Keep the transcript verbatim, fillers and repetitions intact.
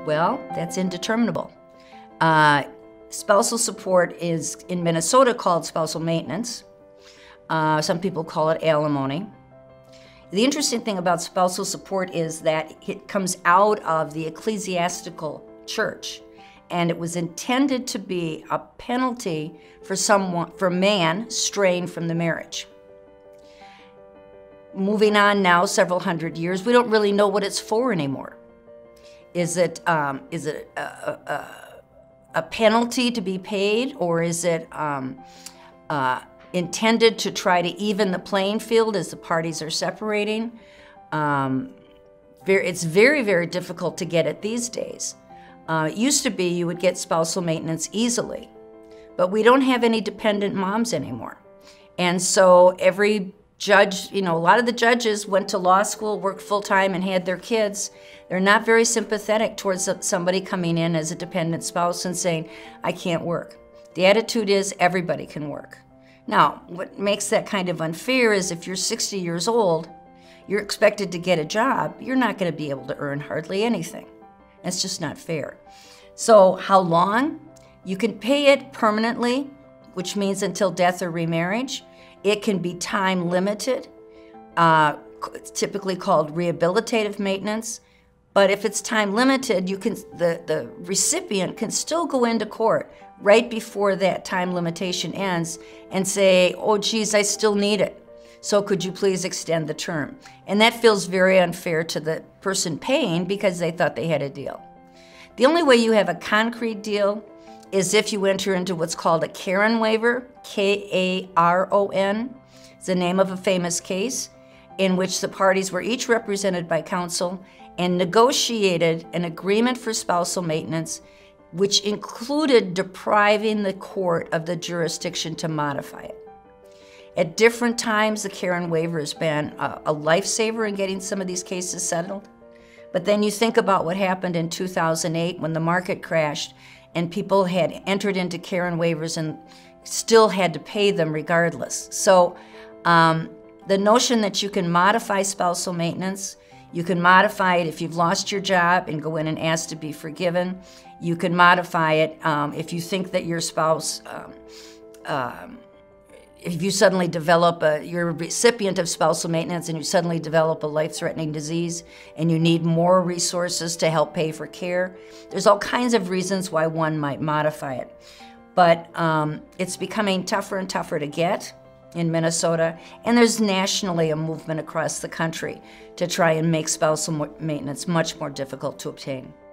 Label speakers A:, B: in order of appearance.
A: Well, that's indeterminable. Uh, spousal support is in Minnesota called spousal maintenance. Uh, some people call it alimony. The interesting thing about spousal support is that it comes out of the ecclesiastical church, and it was intended to be a penalty for someone, for man straying from the marriage. Moving on now several hundred years, we don't really know what it's for anymore. Is it, um, is it a, a, a penalty to be paid, or is it um, uh, intended to try to even the playing field as the parties are separating? Um, very, it's very, very difficult to get it these days. Uh, it used to be you would get spousal maintenance easily, but we don't have any dependent moms anymore. And so every judge, you know, a lot of the judges went to law school, worked full-time, and had their kids. They're not very sympathetic towards somebody coming in as a dependent spouse and saying, I can't work. The attitude is everybody can work. Now, what makes that kind of unfair is if you're sixty years old, you're expected to get a job, you're not going to be able to earn hardly anything. That's just not fair. So how long? You can pay it permanently, which means until death or remarriage. It can be time limited. Uh, it's typically called rehabilitative maintenance. But if it's time limited, you can, the, the recipient can still go into court right before that time limitation ends and say, oh geez, I still need it. So could you please extend the term? And that feels very unfair to the person paying because they thought they had a deal. The only way you have a concrete deal is if you enter into what's called a Karon waiver, K A R O N. It's the name of a famous case in which the parties were each represented by counsel and negotiated an agreement for spousal maintenance, which included depriving the court of the jurisdiction to modify it. At different times, the Karon waiver has been a, a lifesaver in getting some of these cases settled. But then you think about what happened in two thousand eight when the market crashed and people had entered into Karon waivers and still had to pay them regardless. So um, the notion that you can modify spousal maintenance, you can modify it if you've lost your job and go in and ask to be forgiven. You can modify it um, if you think that your spouse, um, um, if you suddenly develop a, you're a recipient of spousal maintenance and you suddenly develop a life-threatening disease and you need more resources to help pay for care. There's all kinds of reasons why one might modify it. But um, it's becoming tougher and tougher to get in Minnesota, and there's nationally a movement across the country to try and make spousal maintenance much more difficult to obtain.